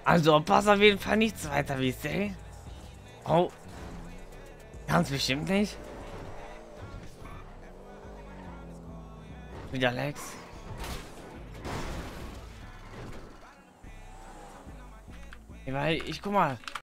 Also passt auf jeden Fall nichts weiter, wie ich sehe. Oh, ganz bestimmt nicht. Wieder Lex. Weil ich guck mal,